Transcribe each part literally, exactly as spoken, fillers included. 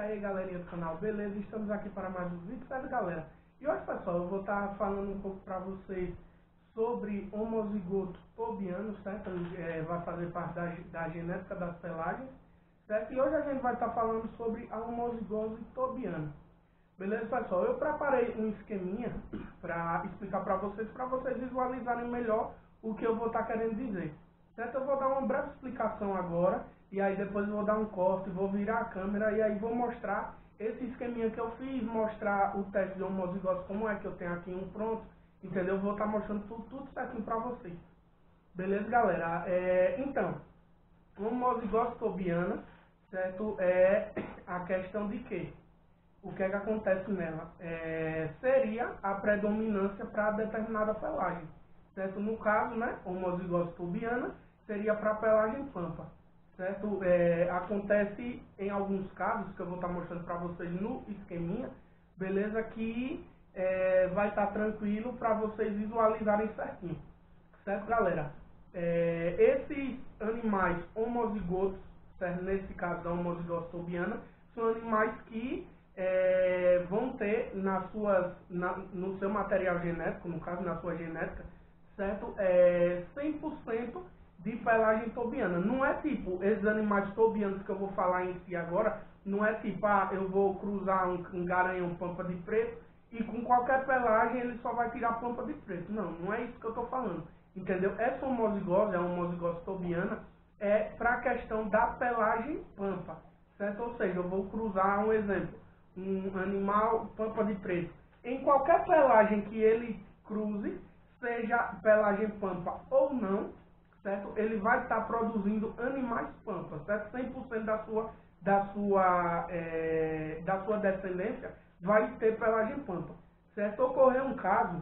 aí, galerinha do canal, beleza? Estamos aqui para mais um vídeo, certo, galera? E hoje, pessoal, eu vou estar falando um pouco para vocês sobre homozigoto tobiano, certo? É, vai fazer parte da, da genética das pelagens, certo? E hoje a gente vai estar falando sobre a homozigose tobiana. Beleza, pessoal? Eu preparei um esqueminha para explicar para vocês, para vocês visualizarem melhor o que eu vou estar querendo dizer, certo? Eu vou dar uma breve explicação agora, e aí depois eu vou dar um corte, vou virar a câmera e aí vou mostrar esse esqueminha que eu fiz, mostrar o teste de homozigose, como é que eu tenho aqui um pronto, entendeu? Vou estar mostrando tudo, tudo certinho para vocês. Beleza, galera? É, então, homozigose tobiana, certo? É a questão de que o que é que acontece nela? É, seria a predominância para determinada pelagem, certo? No caso, né, homozigose tobiana seria para a pelagem pampa, certo? É, acontece em alguns casos, que eu vou estar mostrando para vocês no esqueminha, beleza? Que é, vai estar tranquilo para vocês visualizarem certinho, certo, galera? É, esses animais homozigotos, certo? Nesse caso da homozigose tobiana, são animais que É, vão ter nas suas, na, no seu material genético, no caso na sua genética, certo? É, cem por cento de pelagem tobiana. Não é tipo, esses animais tobianos que eu vou falar em si agora, não é tipo, ah, eu vou cruzar um, um garanhão pampa de preto e com qualquer pelagem ele só vai tirar pampa de preto. Não, não é isso que eu estou falando, entendeu? Essa homozigose, a homozigose tobiana, é para a questão da pelagem pampa, certo? Ou seja, eu vou cruzar um exemplo, um animal pampa de preto. Em qualquer pelagem que ele cruze, seja pelagem pampa ou não, certo? Ele vai estar produzindo animais pampa, certo? cem por cento da sua, da sua, é, da sua descendência vai ter pelagem pampa, certo? Ocorreu um caso,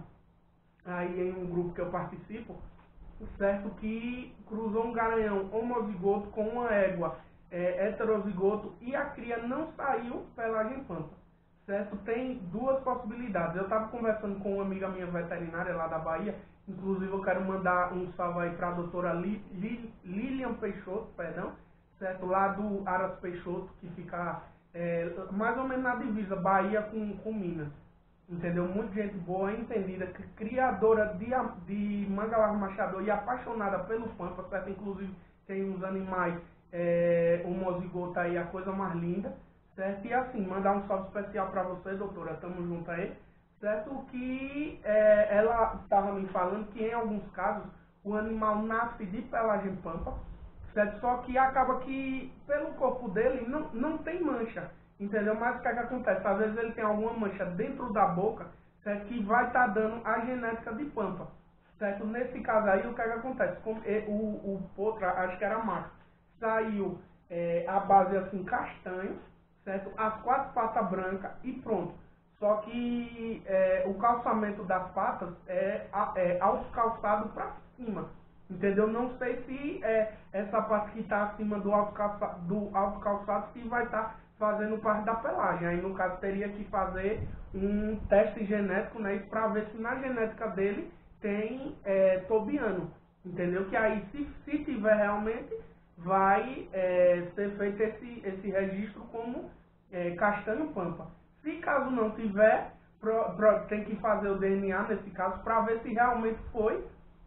aí em um grupo que eu participo, certo? Que cruzou um garanhão homozigoto com uma égua É, heterozigoto e a cria não saiu pelagem pampa, certo? Tem duas possibilidades. Eu estava conversando com uma amiga minha veterinária lá da Bahia, inclusive eu quero mandar um salve aí para a doutora Li, Li, Lilian Peixoto, perdão, certo? Lá do Aras Peixoto, que fica é, mais ou menos na divisa Bahia com, com Minas, entendeu? Muita gente boa, entendida, criadora de, de manga-larva machador e apaixonada pelo pampa, certo? Inclusive tem uns animais É, homozigoto aí, a coisa mais linda, certo? E assim, mandar um salve especial para você, doutora, tamo junto aí, certo? Que é, ela estava me falando que em alguns casos o animal nasce de pelagem pampa, certo? Só que acaba que pelo corpo dele não, não tem mancha, entendeu? Mas o que é que acontece? Às vezes ele tem alguma mancha dentro da boca, certo? Que vai estar tá dando a genética de pampa, certo? Nesse caso aí, o que é que acontece? Como, o, o potra, acho que era macho, saiu é, a base assim castanho, certo? As quatro patas brancas e pronto. Só que é, o calçamento das patas é, é alto calçado para cima, entendeu? Não sei se é, essa parte que está acima do alto calçado, do alto calçado se vai estar tá fazendo parte da pelagem. Aí no caso teria que fazer um teste genético, né, para ver se na genética dele tem é, tobiano, entendeu? Que aí se, se tiver realmente vai é, ser feito esse, esse registro como é, castanho pampa. Se caso não tiver, pro, pro, tem que fazer o D N A nesse caso para ver se realmente foi,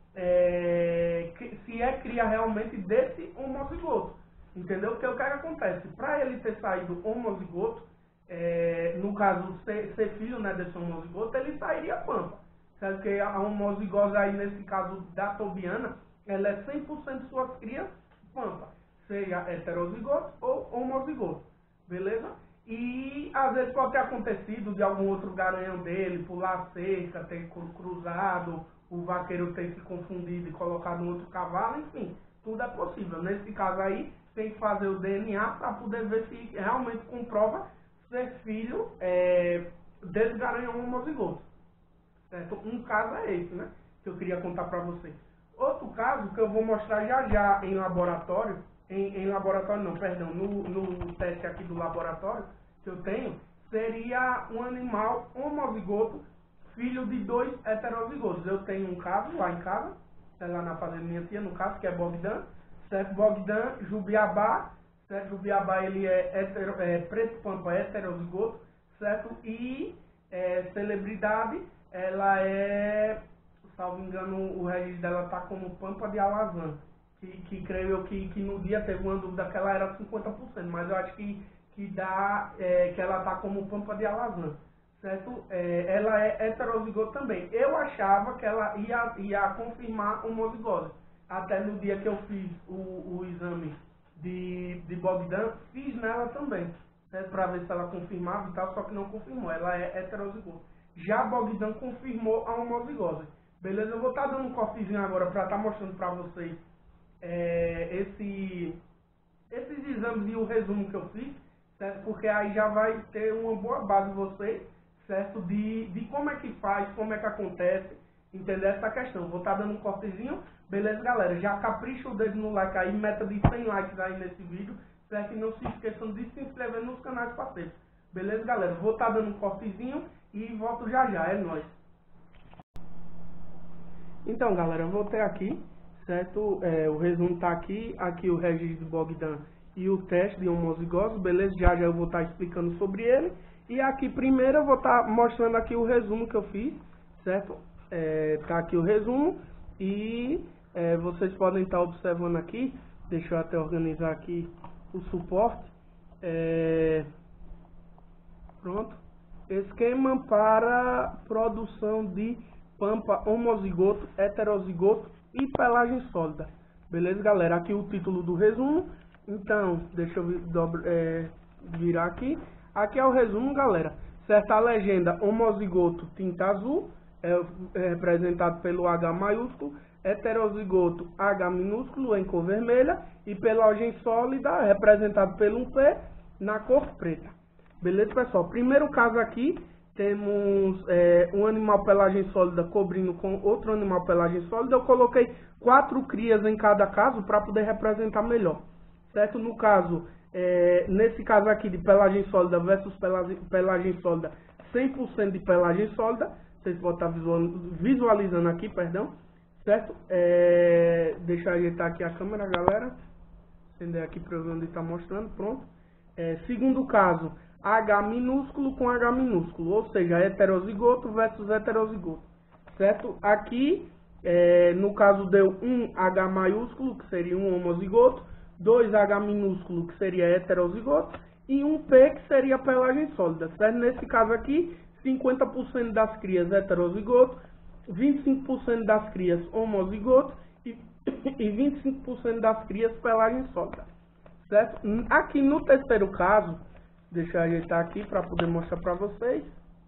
é, que, se é cria realmente desse homozigoto, entendeu? Porque o que, é que acontece? Para ele ter saído homozigoto, é, no caso ser, ser filho, né, desse homozigoto, ele sairia pampa, certo? Porque a homozigose aí nesse caso da tobiana, ela é cem por cento suas crias pampa, seja heterozigoto ou homozigoto, beleza? E às vezes pode ter acontecido de algum outro garanhão dele pular a cerca, ter cruzado, o vaqueiro ter se confundido e colocado um outro cavalo, enfim, tudo é possível. Nesse caso aí, tem que fazer o D N A para poder ver se realmente comprova ser filho é, desse garanhão homozigoto, certo? Um caso é esse, né, que eu queria contar para vocês. Outro caso que eu vou mostrar já já em laboratório, em, em laboratório não, perdão, no, no teste aqui do laboratório que eu tenho, seria um animal homozigoto, filho de dois heterozigotos. Eu tenho um caso lá em casa, é lá na fazenda minha tia, no caso, que é Bogdan, certo? Bogdan Jubiabá, certo? O Biabá ele é, hetero, é preto pampa heterozigoto, certo? E é, celebridade, ela é, salvo engano, o registro dela tá como pampa de alazã, que, que creio eu que, que no dia teve uma dúvida que ela era cinquenta por cento, mas eu acho que, que dá, é, que ela tá como pampa de alazã, certo? É, ela é heterozigoto também. Eu achava que ela ia, ia confirmar homozigose, até no dia que eu fiz o, o exame de, de Bogdan, fiz nela também, certo? Para ver se ela confirmava e tal, só que não confirmou, ela é heterozigoto. Já Bogdan confirmou a homozigose. Beleza? Eu vou estar tá dando um cortezinho agora para estar tá mostrando para vocês é, esse, esses exames e o resumo que eu fiz, certo? Porque aí já vai ter uma boa base de vocês, certo? De, de como é que faz, como é que acontece, entender essa questão. Vou estar tá dando um cortezinho, beleza, galera? Já capricha o dedo no like aí, meta de cem likes aí nesse vídeo, certo? E não se esqueçam de se inscrever nos canais parceiros. Beleza, galera? Vou estar tá dando um cortezinho e volto já já, é nóis. Então, galera, eu voltei aqui, certo? É, o resumo tá aqui, aqui o registro de Bogdan e o teste de homozigose, beleza? Já já eu vou estar tá explicando sobre ele. E aqui primeiro eu vou estar tá mostrando aqui o resumo que eu fiz, certo? É, tá aqui o resumo e é, vocês podem estar tá observando aqui, deixa eu até organizar aqui o suporte. É, pronto. Esquema para produção de pampa homozigoto, heterozigoto e pelagem sólida. Beleza, galera? Aqui o título do resumo. Então, deixa eu dobra, é, virar aqui. Aqui é o resumo, galera. Certa legenda, homozigoto tinta azul, é, é representado pelo H maiúsculo, heterozigoto H minúsculo em cor vermelha e pelagem sólida, representado pelo um P na cor preta. Beleza, pessoal? Primeiro caso aqui, temos é, um animal pelagem sólida cobrindo com outro animal pelagem sólida. Eu coloquei quatro crias em cada caso para poder representar melhor, certo? No caso, é, nesse caso aqui de pelagem sólida versus pelagem, pelagem sólida, cem por cento de pelagem sólida, vocês podem estar visualizando aqui, perdão, certo? É, deixa eu ajeitar aqui a câmera, galera. Acender aqui para ver onde está mostrando, pronto. É, segundo caso, H minúsculo com H minúsculo, ou seja, heterozigoto versus heterozigoto, certo? Aqui, é, no caso, deu um H maiúsculo, que seria um homozigoto, dois H minúsculo, que seria heterozigoto, e um P, que seria pelagem sólida, certo? Nesse caso aqui, cinquenta por cento das crias heterozigoto, vinte e cinco por cento das crias homozigoto e, e vinte e cinco por cento das crias pelagem sólida, certo? Aqui no terceiro caso, deixa eu ajeitar aqui para poder mostrar para vocês,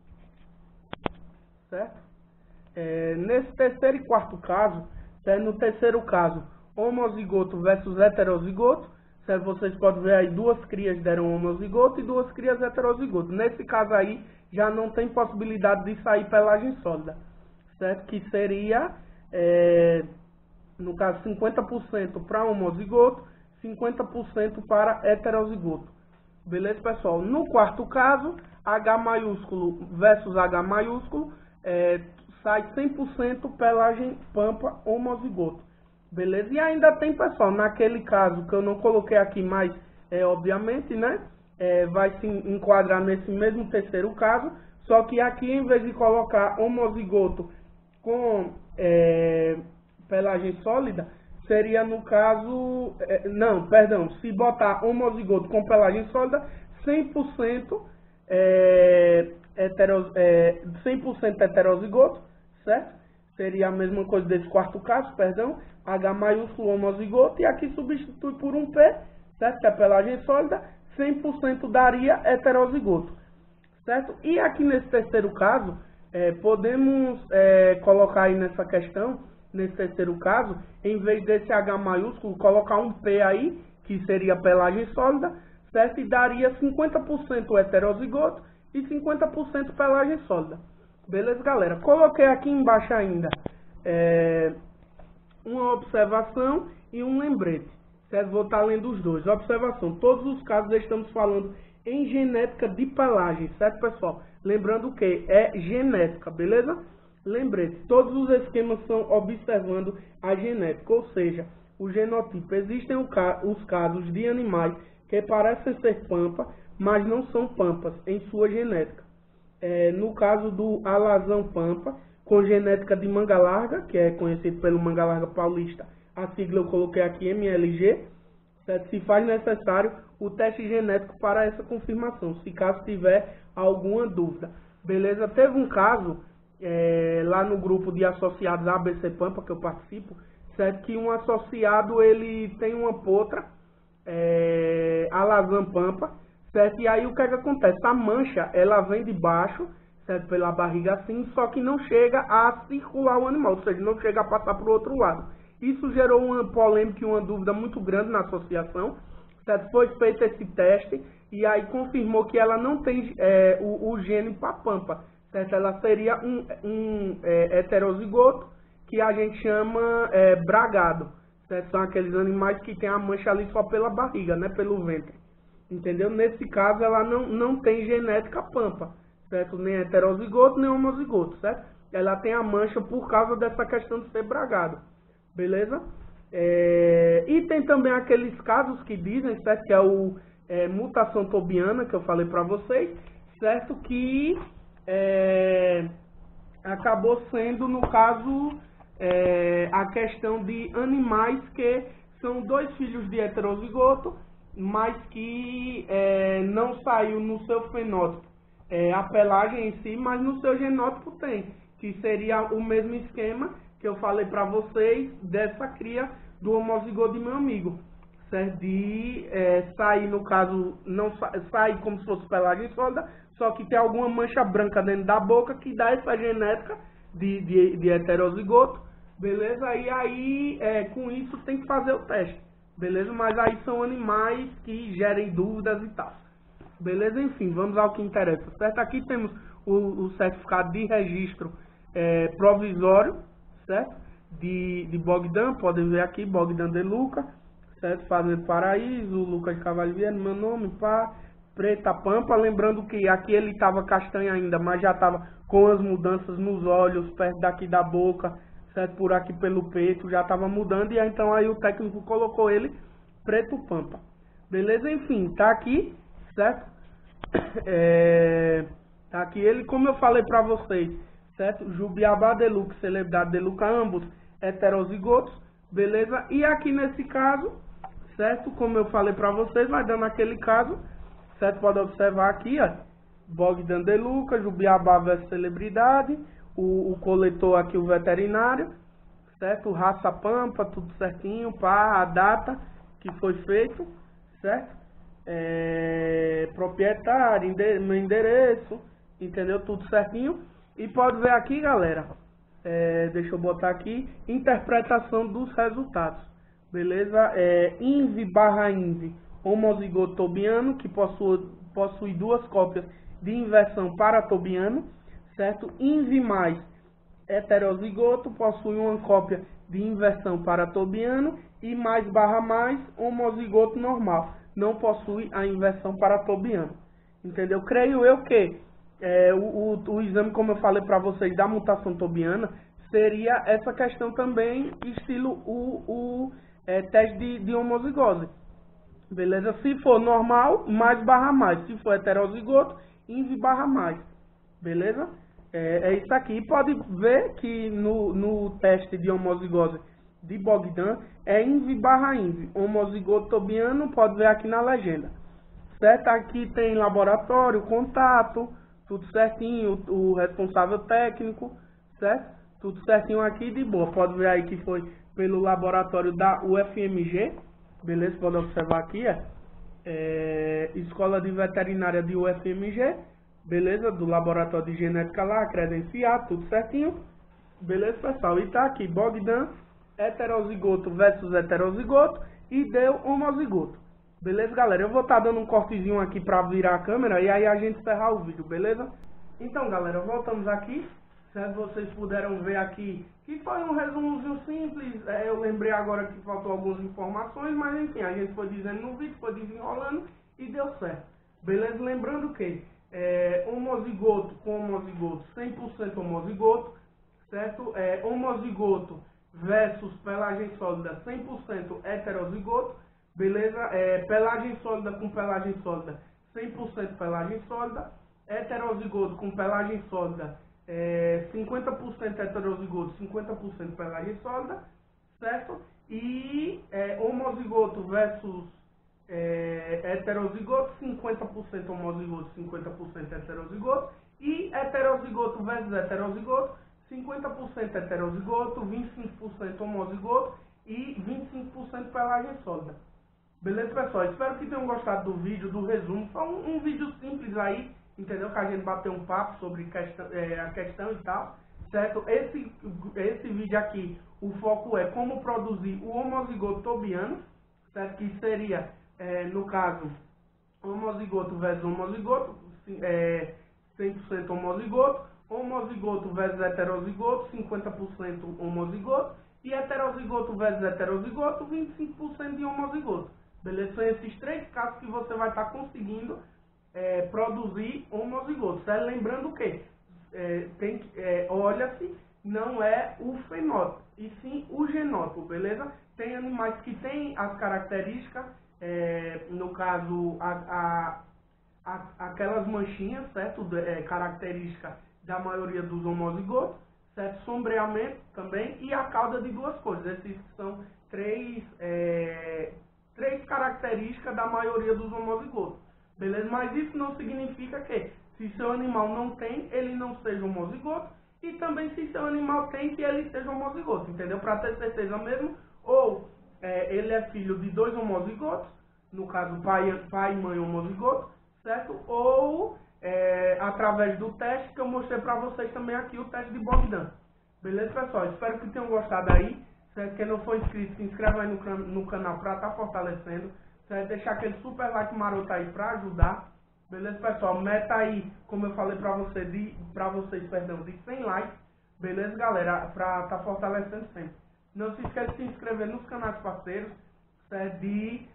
certo? É, nesse terceiro e quarto caso, certo? No terceiro caso, homozigoto versus heterozigoto, certo? Vocês podem ver aí, duas crias deram homozigoto e duas crias heterozigoto. Nesse caso aí, já não tem possibilidade de sair pelagem sólida, certo? Que seria, é, no caso, cinquenta por cento para homozigoto, cinquenta por cento para heterozigoto. Beleza, pessoal? No quarto caso, H maiúsculo versus H maiúsculo, é, sai cem por cento pelagem pampa homozigoto. Beleza? E ainda tem, pessoal, naquele caso que eu não coloquei aqui, mas, é, obviamente, né, é, vai se enquadrar nesse mesmo terceiro caso, só que aqui, em vez de colocar homozigoto com é, pelagem sólida, seria no caso, é, não, perdão, se botar homozigoto com pelagem sólida, cem por cento, é, hetero, é, cem por cento heterozigoto, certo? Seria a mesma coisa desse quarto caso, perdão, H maiúsculo homozigoto, e aqui substitui por um P, certo? Que é pelagem sólida, cem por cento daria heterozigoto, certo? E aqui nesse terceiro caso, é, podemos é, colocar aí nessa questão, nesse terceiro caso, em vez desse H maiúsculo, colocar um P aí, que seria pelagem sólida, certo? E daria cinquenta por cento heterozigoto e cinquenta por cento pelagem sólida. Beleza, galera? Coloquei aqui embaixo ainda é, uma observação e um lembrete, certo? Vou estar lendo os dois. Observação: todos os casos estamos falando em genética de pelagem, certo, pessoal? Lembrando que é genética, beleza? Lembrete, todos os esquemas são observando a genética, ou seja, o genotipo. Existem os casos de animais que parecem ser pampa, mas não são pampas em sua genética. É, no caso do alazão pampa, com genética de manga larga, que é conhecido pelo manga larga paulista, a sigla eu coloquei aqui M L G, certo? Se faz necessário o teste genético para essa confirmação, se caso tiver alguma dúvida. Beleza? Teve um caso é, lá no grupo de associados A B C Pampa, que eu participo, certo? Que um associado ele tem uma potra, é, alazã pampa, certo? E aí o que é que acontece? A mancha, ela vem de baixo, certo? Pela barriga assim, só que não chega a circular o animal, ou seja, não chega a passar para o outro lado. Isso gerou uma polêmica e uma dúvida muito grande na associação, certo? Foi feito esse teste e aí confirmou que ela não tem é, o, o gene para pampa, certo? Ela seria um, um é, heterozigoto, que a gente chama é, bragado, certo? São aqueles animais que tem a mancha ali só pela barriga, né? Pelo ventre. Entendeu? Nesse caso, ela não, não tem genética pampa, certo? Nem heterozigoto, nem homozigoto, certo? Ela tem a mancha por causa dessa questão de ser bragado, beleza? É, e tem também aqueles casos que dizem, certo? Que é o é, mutação tobiana, que eu falei para vocês, certo? Que é, acabou sendo, no caso, é, a questão de animais que são dois filhos de heterozigoto, mas que é, não saiu no seu fenótipo é, a pelagem em si, mas no seu genótipo tem, que seria o mesmo esquema que eu falei para vocês dessa cria do homozigoto de meu amigo, certo? De é, sair, no caso, não sa sair como se fosse pelagem sólida, só que tem alguma mancha branca dentro da boca que dá essa genética de, de, de heterozigoto, beleza? E aí, é, com isso, tem que fazer o teste. Beleza? Mas aí são animais que gerem dúvidas e tal. Beleza? Enfim, vamos ao que interessa. Certo? Aqui temos o, o certificado de registro é, provisório, certo? De, de Bogdan, podem ver aqui, Bogdan de Luca, certo? Fazendo Paraíso, Lucas de Carvalho Vieira, meu nome, pá, Preta Pampa. Lembrando que aqui ele estava castanho ainda, mas já estava com as mudanças nos olhos, perto daqui da boca, certo? Por aqui pelo peito, já estava mudando, e então aí o técnico colocou ele preto pampa. Beleza? Enfim, tá aqui, certo? É, tá aqui ele, como eu falei para vocês, certo? Jubiabá de Luca, celebridade de Luca, ambos heterozigotos, beleza? E aqui nesse caso, certo? Como eu falei para vocês, vai dando aquele caso, certo? Pode observar aqui, ó, Bogdan de Luca, Jubiabá versus celebridade, O, o coletor aqui, o veterinário, certo? Raça pampa, tudo certinho, pá, a data que foi feito, certo? É, proprietário, ende, meu endereço, entendeu? Tudo certinho. E pode ver aqui, galera, é, deixa eu botar aqui, interpretação dos resultados, beleza? É, I N V barra I N V, homozigoto tobiano, que possui, possui duas cópias de inversão para tobiano, certo? I N V mais heterozigoto possui uma cópia de inversão para tobiano e mais barra mais homozigoto normal não possui a inversão para tobiano, entendeu? Creio eu que é, o, o, o exame, como eu falei para vocês, da mutação tobiana seria essa questão também, estilo o, o é, teste de, de homozigose, beleza? Se for normal, mais barra mais, se for heterozigoto, I N V barra mais, beleza? É, é isso aqui. E pode ver que no, no teste de homozigose de Bogdan é I N V barra I N V. Homozigoto tobiano, pode ver aqui na legenda. Certo? Aqui tem laboratório, contato, tudo certinho, o, o responsável técnico, certo? Tudo certinho aqui de boa. Pode ver aí que foi pelo laboratório da U F M G. Beleza? Pode observar aqui, é, é Escola de Veterinária de U F M G. Beleza? Do laboratório de genética lá, credenciado, tudo certinho. Beleza, pessoal? E tá aqui, Bogdan, heterozigoto versus heterozigoto, e deu homozigoto. Beleza, galera? Eu vou estar tá dando um cortezinho aqui pra virar a câmera e aí a gente encerrar o vídeo, beleza? Então, galera, voltamos aqui. Certo? Vocês puderam ver aqui que foi um resumozinho simples. É, eu lembrei agora que faltou algumas informações, mas enfim, a gente foi dizendo no vídeo, foi desenrolando e deu certo. Beleza? Lembrando que É, homozigoto com homozigoto, cem por cento homozigoto, certo? É, homozigoto versus pelagem sólida, cem por cento heterozigoto, beleza? É, pelagem sólida com pelagem sólida, cem por cento pelagem sólida. Heterozigoto com pelagem sólida, é, cinquenta por cento heterozigoto, cinquenta por cento pelagem sólida, certo? E é, homozigoto versus é, heterozigoto, cinquenta por cento homozigoto, cinquenta por cento heterozigoto. E heterozigoto versus heterozigoto, cinquenta por cento heterozigoto, vinte e cinco por cento homozigoto e vinte e cinco por cento pelagem sólida. Beleza, pessoal? Espero que tenham gostado do vídeo, do resumo. Foi um, um vídeo simples aí, entendeu? Que a gente bateu um papo sobre questão, é, a questão e tal, certo? Esse, esse vídeo aqui, o foco é como produzir o homozigoto tobiano, certo? Que seria, é, no caso, homozigoto versus homozigoto, é, cem por cento homozigoto, homozigoto versus heterozigoto, cinquenta por cento homozigoto, e heterozigoto versus heterozigoto, vinte e cinco por cento de homozigoto. Beleza? São esses três casos que você vai estar conseguindo é, produzir homozigoto. Certo? Lembrando que é, tem, é, olha-se, não é o fenótipo, e sim o genótipo, beleza? Tem animais que têm as características, é, no caso, a, a, a, aquelas manchinhas, certo? É, característica da maioria dos homozigotos, certo? Sombreamento também, e a cauda de duas cores. Esses são três, é, três características da maioria dos homozigotos, beleza? Mas isso não significa que, se seu animal não tem, ele não seja homozigoto, e também se seu animal tem, que ele seja homozigoto, entendeu? Para ter certeza mesmo, ou é, ele é filho de dois homozigotos, no caso pai, pai e mãe homozigoto, certo? Ou é, através do teste que eu mostrei para vocês também aqui, o teste de Bogdan. Beleza, pessoal? Espero que tenham gostado aí. Certo? Quem não for inscrito, se inscreva aí no, can no canal para estar tá fortalecendo. Certo? Deixar aquele super like maroto aí para ajudar. Beleza, pessoal? Meta aí, como eu falei para você, de, pra vocês, perdão, de cem likes. Beleza, galera? Para estar tá fortalecendo sempre. Não se esqueça de se inscrever nos canais parceiros. Certo? De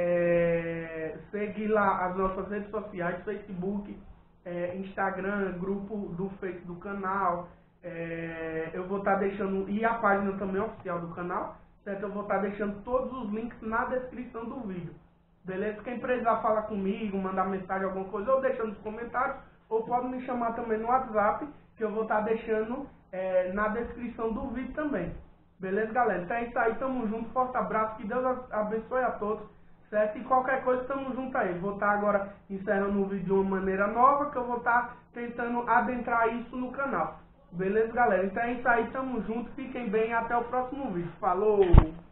é, seguir lá as nossas redes sociais, Facebook, é, Instagram, grupo do Face do canal. É, eu vou estar tá deixando, e a página também oficial do canal, certo? Eu vou estar tá deixando todos os links na descrição do vídeo, beleza? Quem precisar falar comigo, mandar mensagem, alguma coisa, ou deixa nos comentários, ou pode me chamar também no WhatsApp, que eu vou estar tá deixando é, na descrição do vídeo também, beleza, galera? Então é isso aí, tamo junto, forte abraço, que Deus abençoe a todos, certo? E qualquer coisa, tamo junto aí. Vou estar tá agora encerrando o vídeo de uma maneira nova, que eu vou estar tá tentando adentrar isso no canal. Beleza, galera? Então é isso aí, tamo junto, fiquem bem, até o próximo vídeo. Falou!